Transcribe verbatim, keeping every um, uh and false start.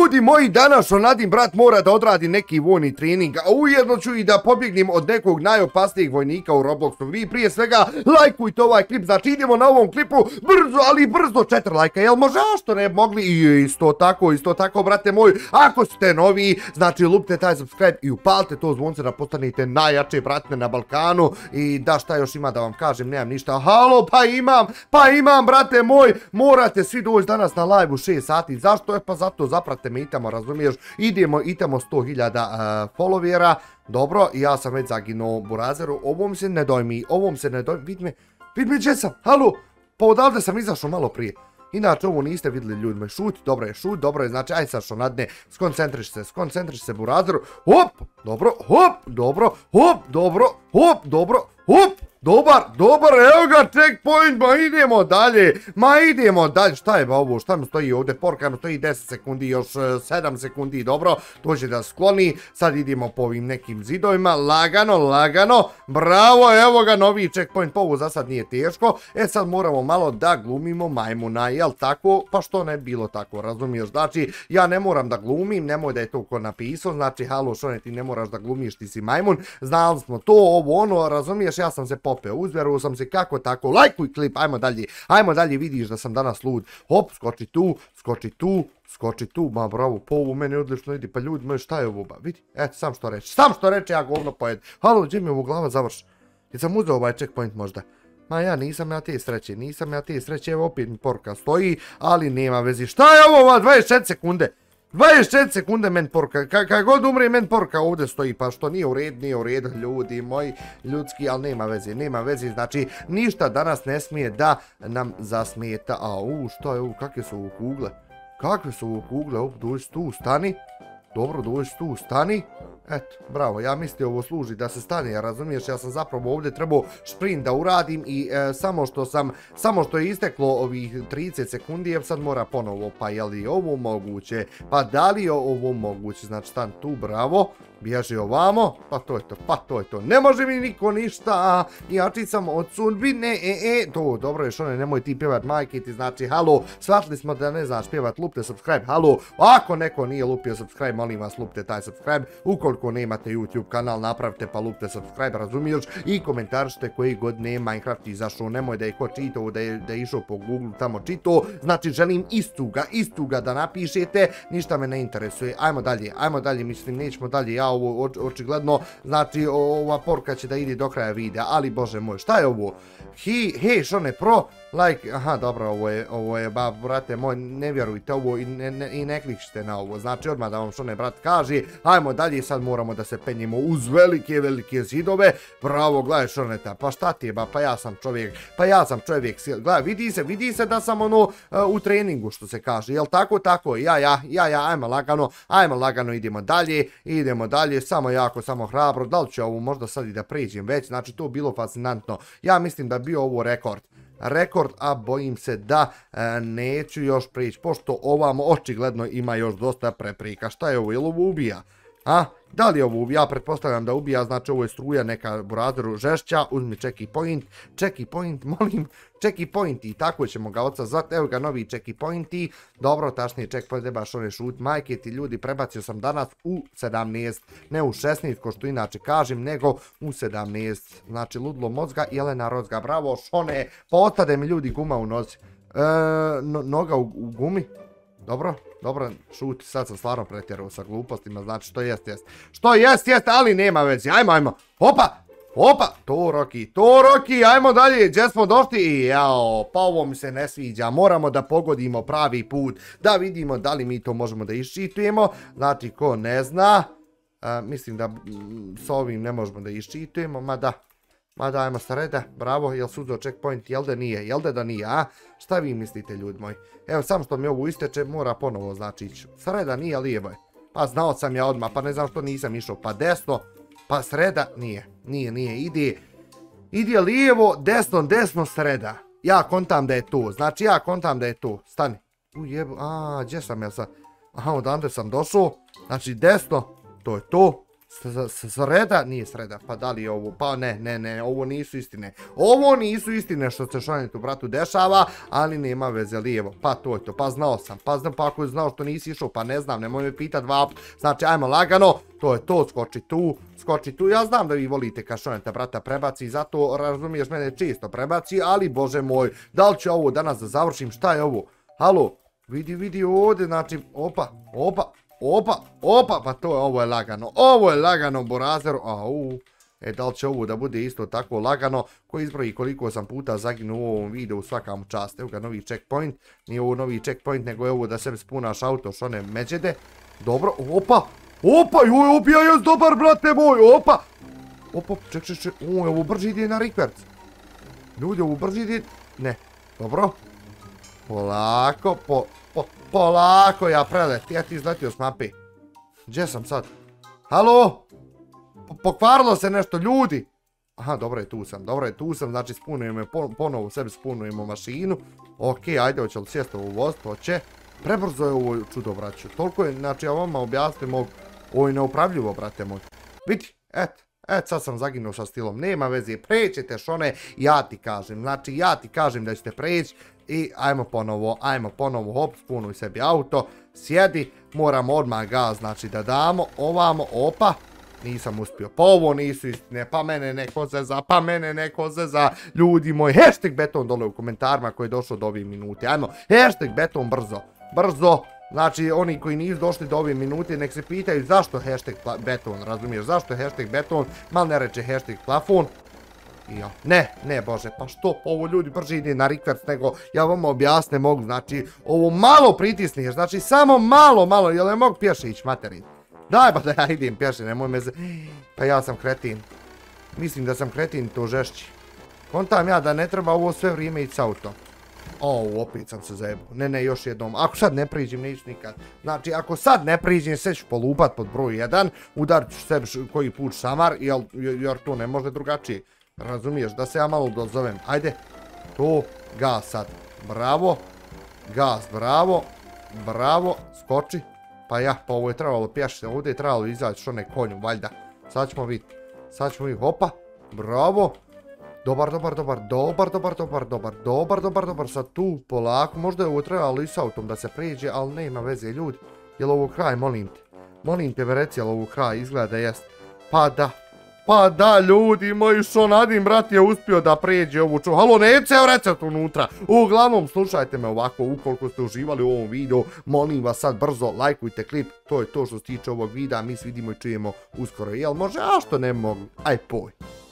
Ljudi moji, danas Šonadin brat mora da odradi neki vojni trening, a ujedno ću i da pobjegnem od nekog najopasnijeg vojnika u Robloxu. Vi prije svega lajkujte ovaj klip, znači idemo na ovom klipu brzo, ali brzo četiri lajka, jel može, a što ne mogli? I isto tako, isto tako, brate moj, ako ste novi, znači lupite taj subscribe i upalite to zvonce da postanete najjače bratne na Balkanu. I da, šta još ima da vam kažem, nemam ništa. Halo, pa imam, pa imam, brate moj, morate svi doći danas na live u šest sati. Zašto? E pa zato, zaprate me, itamo, razumiješ, idemo, itamo sto hiljada followera. Dobro, ja sam već zaginuo Burazeru, ovom se ne dojmi, ovom se ne dojmi, vid me, vid me gdje sam, halo, pa odavde sam izašao malo prije. Inače, ovo niste vidjeli ljudima, šut, dobro je, šut, dobro je, znači, aj sad Šonadne, skoncentriš se, skoncentriš se Burazeru, hop, dobro, hop, dobro, hop, dobro, hop, dobro, hop, dobar, dobar, evo ga, checkpoint, ma idemo dalje, ma idemo dalje, šta je ba ovo, šta mi stoji ovdje, porka mi stoji deset sekundi, još sedam sekundi, dobro, to će da skloni, sad idemo po ovim nekim zidovima, lagano, lagano, bravo, evo ga, novi checkpoint, pa ovo za sad nije teško, e sad moramo malo da glumimo majmuna, jel tako, pa što ne bilo tako, razumiješ, znači, ja ne moram da glumim, nemoj da je to ko napisao, znači, halo, Šone, ti ne moraš da glumiš, ti si majmun, znali smo to, ovo, ono, razumiješ, ja sam se popeo, uzvjeruo sam se kako tako, lajkuj klip, ajmo dalje, ajmo dalje, vidiš da sam danas lud, hop, skoči tu, skoči tu, skoči tu, ma bravo, po ovu meni odlično ide, pa ljudi moji, šta je ovo, ba, vidi, eto, sam što reći, sam što reći, ja govno pojed, halo, gdje mi ovo glava završi, jer sam uzeo ovaj checkpoint možda, ma ja nisam ja te sreće, nisam ja te sreće, evo opet mi porka stoji, ali nema vezi, šta je ovo, ova dvadeset četiri sekunde, dvadeset četiri sekunde men porka, kada god umre men porka ovdje stoji, pa što nije u red, nije u red, ljudi moji, ljudski, ali nema veze, nema veze, znači ništa danas ne smije da nam zasmijeta, a u, što je ovo, kakve su ovo kugle, kakve su ovo kugle, op, dođi tu, stani, dobro, dođi tu, stani, eto, bravo, ja mislim ovo služi da se stane, ja razumiješ, ja sam zapravo ovdje trebao sprint da uradim i e, samo što sam, samo što je isteklo ovih trideset sekundi, jer sad mora ponovo, pa je li ovo moguće, pa da li je ovo moguće, znači stan tu, bravo, bježi ovamo, pa to je to, pa to je to, ne može mi niko ništa, jači sam od sudbine, e, e, to, dobro je Šone, nemoj ti pjevat majke ti, znači, halo, shvatili smo da ne znaš pjevat, lupte subscribe, halo, ako neko nije lupio subscribe, molim vas, lupte taj subscribe, ukoliko nemate YouTube kanal, napravite pa lupte subscribe, razumiješ, i komentaršite koji god ne Minecraft izašao, nemoj da je ko čitao, da je, da je išao po Google tamo čitao, znači, želim istuga, istuga da napišete, ništa me ne interesuje, ajmo dalje, ajmo dalje, mislim, nećemo dalje, ja ovo očigledno, znači ova porka će da ide do kraja videa, ali bože moj, šta je ovo? He, he, Šone Pro, like, aha, dobro, ovo je, ovo je, ba, brate moj, ne vjerujte ovo i ne, ne, i ne klikšite na ovo, znači odmah da vam Šone brat kaže, ajmo dalje, sad moramo da se penjemo uz velike, velike zidove, bravo, gledaj Šoneta, pa šta ti je, ba, pa ja sam čovjek, pa ja sam čovjek, gledaj, vidi se, vidi se da sam ono uh, u treningu, što se kaže, jel tako, tako, ja, ja, ja, ja, ajmo lagano, ajmo lagano, idemo dalje, idemo dalje, samo jako, samo hrabro, da li ću ovo možda sad i da pređem već, znači to bilo fascinantno, ja mislim da bio ovo rekord, rekord, a bojim se da e, neću još prići, pošto ovamo očigledno ima još dosta prepreka, šta je ovo, jel ovo ubija, a? Da li ovo ubija, ja pretpostavljam da ubija, znači ovo je struja neka Burazeru žešća, uzmi checky point, checky point, molim, checky point i tako ćemo ga oca zvati, evo ga novi checky pointi, dobro, tačnije checkpoint, ne baš one šut, majke ti ljudi, prebacio sam danas u sedamnaest, ne u šesnaest, ko što inače kažem, nego u sedamnaest, znači ludlo mozga, Jelena Rozga, bravo Šone, pa otade mi ljudi guma u nozi, e, no, noga u, u gumi, dobro, dobro, šut, sad sam stvarno pretjerao sa glupostima, znači što jest, jest. Što jest, jest, ali nema vezi, ajmo, ajmo, opa, opa, to Roki, to Roki, ajmo dalje, gdje smo došli i jao, pa ovo mi se ne sviđa, moramo da pogodimo pravi put, da vidimo da li mi to možemo da iščitujemo, znači ko ne zna, a, mislim da m, s ovim ne možemo da iščitujemo, ma da. Ma dajmo sreda, bravo, jel su uzeo checkpoint, jel da nije, jel da da nije, a? Šta vi mislite ljudi moji? Evo, sam što mi ovo isteče, mora ponovo znači ići. Sreda nije, lijevo je. Pa znao sam ja odmah, pa ne znam što nisam išao, pa desno, pa sreda, nije, nije, nije, ide, ide lijevo, desno, desno, sreda. Ja kontam da je to, znači ja kontam da je to, stani. U jebo, a, gdje sam ja sad? Aha, odande sam došao, znači desno, to je to, Sreda, nije sreda, pa da li je ovo, pa ne, ne, ne, ovo nisu istine. Ovo nisu istine što se Šonitu bratu dešava, ali nema veze lijevo, pa to je to, pa znao sam, pa znam, pa ako je znao što nisi išao, pa ne znam, nemoj me pitat dva, znači ajmo lagano, to je to, skoči tu, skoči tu, ja znam da vi volite kad Šoneta brata prebaci, zato razumiješ mene čisto prebaci, ali bože moj, da li ću ovo danas da završim, šta je ovo, halo, vidi, vidi ovdje, znači, opa, opa, Opa, opa, pa to je, ovo je lagano, ovo je lagano, Borazeru, au, e, da li će ovo da bude isto tako lagano, ko izbroji koliko sam puta zaginuo u ovom videu, svaka mu čast, evo ga novi checkpoint, nije ovo novi checkpoint, nego je ovo da sebi spunaš auto, šone međede, dobro, opa, opa, joj, opija jes dobar, brate moj, opa, opa, ček, ček, ček, o, ovo brži ide na rikverc, ljudi, ovo brži ide, ne, dobro, polako, po, po, polako ja prelet, ja ti izletio s mape. Gdje sam sad? Halo? Pokvarilo se nešto, ljudi. Aha, dobro je, tu sam, dobro je, tu sam, znači spunujemo, ponovo sebi spunujemo mašinu. Ok, ajde, hoće li sjest ovo voz, hoće. Prebrzo je ovo čudo, braću. Toliko je, znači ja vama objasnim, ovo je neupravljivo, brate moj. Vidi, et. Et, sad sam zaginuo sa stilom, nema veze, prećete Šone, ja ti kažem, znači ja ti kažem da ćete preći i ajmo ponovo, ajmo ponovo, hop, spunuj sebi auto, sjedi, moramo odmah gaz, znači da damo, ovamo, opa, nisam uspio, pa ovo nisu istine, pa mene neko zeza, pa mene neko zeza, ljudi moji, hashtag beton dole u komentarima koji je došao do ovih minuti, ajmo, hashtag beton brzo, brzo. Znači, oni koji nisu došli do ove minute, nek se pitaju zašto hashtag beton, razumiješ, zašto je hashtag beton, mal ne reče hashtag plafon. Ja, ne, ne, bože, pa što, ovo ljudi brže ide na rikverc, nego ja vam objasne mogu, znači, ovo malo pritisniš, znači, samo malo, malo, jel ne mogu pješe ići, materin? Daj, pa da ja idem pješe, nemoj me za... Pa ja sam kretin, mislim da sam kretin to žešći. Kontam ja da ne treba ovo sve vrijeme ići s autom. O, opet sam se zajebao. Ne, ne, još jednom. Ako sad ne priđem, neću nikad. Znači, ako sad ne priđem, sve ću polupat pod broj jedan, udarit ću sebi koji put šamar, jer to ne može drugačije. Razumiješ, da se ja malo dozovem. Ajde, to, gas sad. Bravo, gas, bravo, bravo, skoči. Pa ja, pa ovo je trebalo pješiti, ovdje je trebalo izaći što ne konju, valjda. Sad ćemo vidjeti. Sad ćemo vidjeti, hopa, bravo. Dobar, dobar, dobar, dobar, dobar, dobar, dobar, dobar, dobar, dobar, sad tu, polako, možda je ovo trebalo i s autom da se pređe, ali nema veze, ljudi, jel ovo kraj, molim te, molim te, reci, jel ovo kraj, izgleda da jest, pa da, pa da, ljudi moji, što nadim, brat je uspio da pređe ovu ču, halo, ne ceo recept unutra, uglavnom, slušajte me ovako, ukoliko ste uživali u ovom videu, molim vas sad brzo, lajkujte klip, to je to što se tiče ovog videa, mi se vidimo i čujemo uskoro, jel može, a što ne mogu, aj poj.